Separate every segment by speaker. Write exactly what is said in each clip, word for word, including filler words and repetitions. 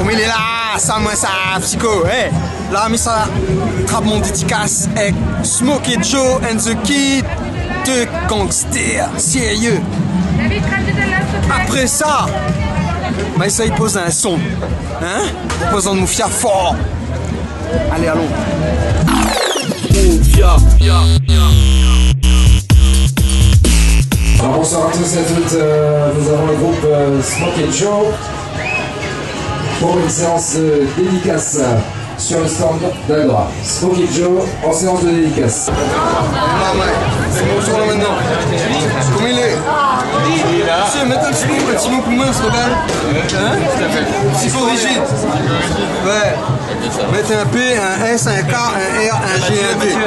Speaker 1: Comme il est là, ça, moi, ça, psycho. Hey, là, mais ça, trappe mon dédicace avec Smokey Joe and the Kid de Gangster. Sérieux. Après ça, mais ça, il pose un son. Hein? Il pose un Mafia fort. Allez, allons. Mafia.
Speaker 2: Alors, bonsoir à tous et à toutes, euh, nous avons le groupe euh, Smokey Joe pour une séance de dédicace sur le stand d'Agora. Smokey Joe en séance de dédicace.
Speaker 1: C'est mon jour là maintenant. Comment il est? Monsieur, mettez un petit mot, un petit mot pour moi, ce rebelle. Hein? Psycho rigide. Ouais. Mettez un P, un S, un K, un R, un G, un D.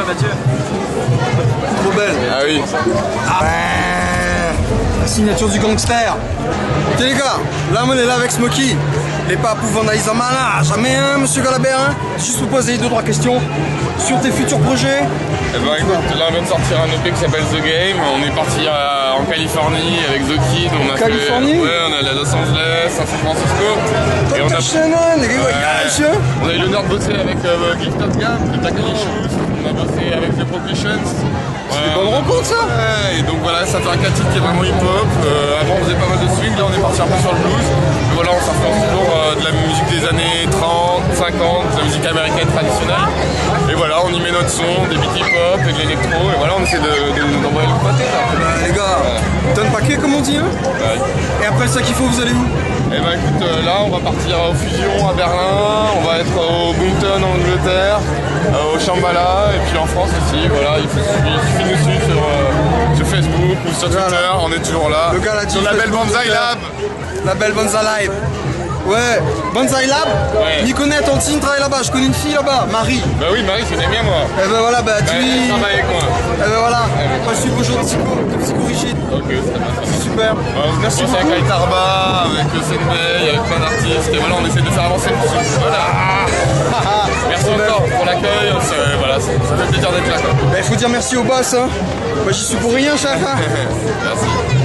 Speaker 1: Trop belle.
Speaker 3: Ah oui.
Speaker 1: Ah ouais. La signature du gangster. Ok les gars, là on est là avec Smokey. Les papes pour vandaliser malin, jamais hein, monsieur Galabert, hein. Juste vous poser deux trois questions sur tes futurs projets.
Speaker 3: Eh ben écoute, là on vient de sortir un E P qui s'appelle The Game. On est parti à, en Californie avec The Kid. On a
Speaker 1: Californie
Speaker 3: fait, ouais, on est allé à Los Angeles, à San Francisco. Et on a,
Speaker 1: Shannon, les gars,
Speaker 3: ouais, on a eu l'honneur de bosser avec euh, Gift of Gab, de Takali Shoes. On a bossé avec The Propositions.
Speaker 1: C'est des bonnes rencontres ça.
Speaker 3: Ouais, et donc voilà, ça fait un quatre titres qui est vraiment hip-hop. Euh, avant on faisait pas mal de swing, là on est parti un peu sur le blues. Mais voilà, on s'influence toujours euh, de la musique des années trente, cinquante, de la musique américaine traditionnelle. Et voilà, on y met notre son, des beats hip-hop et de l'électro. Et voilà, on essaie de, de, d'envoyer le pâté là.
Speaker 1: Bah les gars, ouais. Donne paquet comme on dit hein.
Speaker 3: Ouais.
Speaker 1: Et après ça qu'il faut, vous allez où?
Speaker 3: Et bah écoute, euh, là on va partir au Fusion à Berlin, on va être au Boomton en Angleterre, euh, au Shambhala et puis en France aussi. Voilà, il, faut, il suffit de nous suivre sur, euh, sur Facebook ou sur Twitter, voilà. On est toujours là.
Speaker 1: Le gars l'a dit,
Speaker 3: sur la belle Banzai Lab.
Speaker 1: La belle Banzai Lab. Ouais, Banzai Lab.
Speaker 3: Ouais.
Speaker 1: M'y connaît, Tantine travaille là-bas. Je connais une fille là-bas, Marie.
Speaker 3: Bah oui, Marie, je connais bien moi.
Speaker 1: Et ben voilà, bah tu.
Speaker 3: Bah, elle travaille avec moi.
Speaker 1: Et ben voilà. Moi je suis bonjour de psycho, de psycho rigide.
Speaker 3: Ok,
Speaker 1: c'est super.
Speaker 3: Ouais,
Speaker 1: merci
Speaker 3: beaucoup. Avec Aitarba, avec Senbei, avec plein d'artistes. Et voilà, on essaie de faire avancer le truc. Voilà. Merci encore pour l'accueil. Voilà, ça fait plaisir d'être là.
Speaker 1: Bah, il faut dire merci au boss. Hein. Moi j'y suis pour rien, chef. Hein.
Speaker 3: Merci.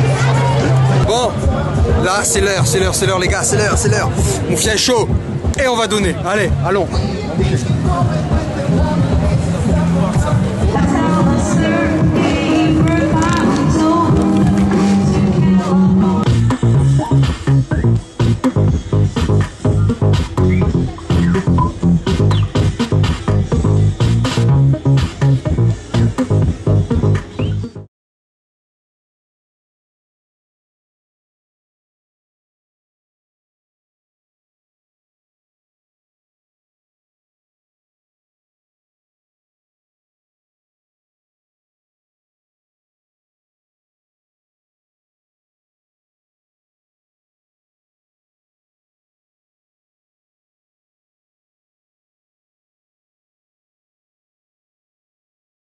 Speaker 1: Bon, là c'est l'heure, c'est l'heure, c'est l'heure les gars, c'est l'heure, c'est l'heure. Mon fier est chaud et on va donner. Allez, allons.